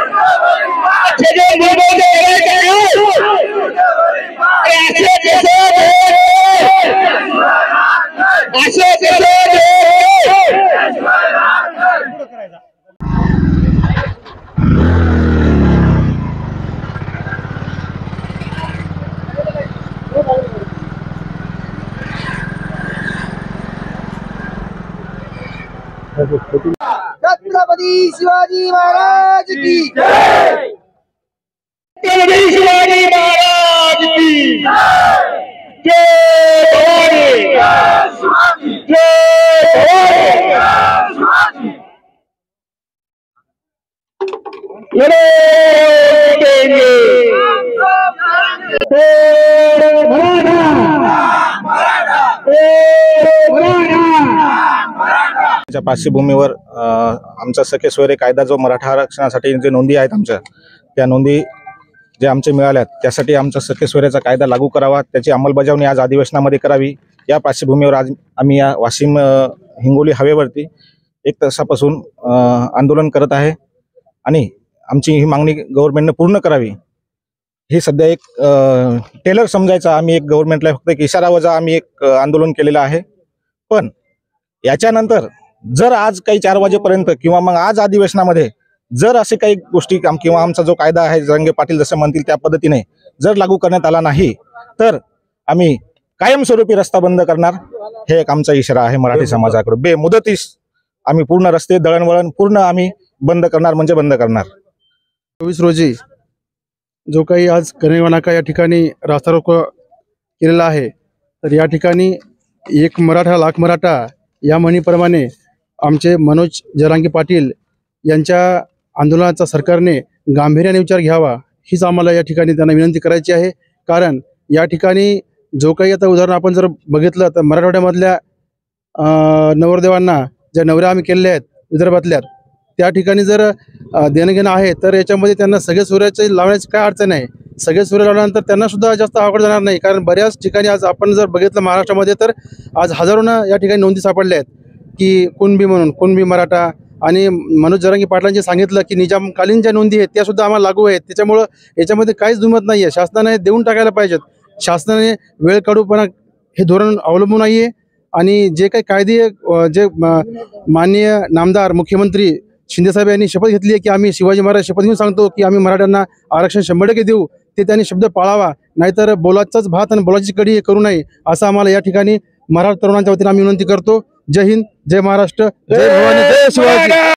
छत्रपती शिवाजी महाराज की जय। छत्रपती शिवाजी महाराज की जय। पार्श्वभूमीवर आमचा सखे सोयरे कायदा जो मराठा आरक्षणासाठी जे नोंदी आहेत आमच्या त्या नोंदी जे आमचे मिळाल्यात त्यासाठी आमचा सखे सोयऱ्याचा कायदा लागू करावा, त्याची अंमलबजावणी आज अधिवेशनामध्ये करावी। या पार्श्वभूमीवर आज आम्ही या वाशिम हिंगोली हवेवरती 1 तासापासून आंदोलन करत आहे आणि आमची ही मागणी गव्हर्नमेंटने पूर्ण करावी। हे सध्या एक टेलर समजायचा आम्ही एक गव्हर्नमेंटला फक्त एक इशारा वजा आम्ही एक आंदोलन केलेलं आहे। पण याच्यानंतर जर आज काही 4 वाजेपर्यंत किंवा मग आज अधिवेशनामध्ये जर असे काही गोष्टी किंवा आमचा जो कायदा आहे जरांगे पाटील जसे म्हणतील त्या पद्धतीने जर लागू करण्यात आला नाही तर आम्ही कायमस्वरूपी रस्ता बंद करणार, हे एक आमचा इशारा आहे मराठी समाजाकडून। बेमुदतीस आम्ही पूर्ण रस्ते दळणवळण पूर्ण आम्ही बंद करणार म्हणजे बंद करणार। 24 रोजी जो काही आज कनेवा नाका या ठिकाणी रास्ता रोको केलेला आहे, तर या ठिकाणी एक मराठा लाख मराठा या म्हणीप्रमाणे आमचे मनोज जरांगे पाटील यांच्या आंदोलनाचा सरकारने गांभीर्याने विचार घ्यावा हीच आम्हाला या ठिकाणी त्यांना विनंती करायची आहे। कारण या ठिकाणी जो काही आता उदाहरण आपण जर बघितलं तर मराठवाड्यामधल्या नवरदेवांना ज्या नवऱ्या आम्ही केलेल्या आहेत विदर्भातल्या त्या ठिकाणी जर देणं घेणं आहे तर याच्यामध्ये त्यांना सगळे सूर्याचे लावण्याची काय अडचण आहे। सगळे सूर्य लावल्यानंतर त्यांना सुद्धा जास्त अवघड जाणार नाही, कारण बऱ्याच ठिकाणी आज आपण जर बघितलं महाराष्ट्रामध्ये तर आज हजारोनं या ठिकाणी नोंदी सापडल्या आहेत की कुणबी म्हणून कुणबी मराठा। आणि मनोज जरांगे पाटलांनी सांगितलं की निजामकालीन ज्या नोंदी आहेत त्या सुद्धा आम्हाला लागू आहेत, त्याच्यामुळं याच्यामध्ये काहीच दुमत नाही आहे। शासनाने देऊन टाकायला पाहिजेत, शासनाने वेळ काढूपणा हे धोरण अवलंबून नाही आहे। आणि जे काही कायदे जे माननीय नामदार मुख्यमंत्री शिंदेसाहेब यांनी शपथ घेतली आहे की आम्ही शिवाजी महाराज शपथ घेऊन सांगतो की आम्ही मराठ्यांना आरक्षण 100% देऊ, ते त्यांनी शब्द पाळावा, नाहीतर बोलाचाच भात आणि बोलाची कढी हे करू नये असं आम्हाला या ठिकाणी मराठा तरुणांच्या वतीने आम्ही विनंती करतो। जय हिंद, जय महाराष्ट्र, जय भवानी, जय शिवाजी।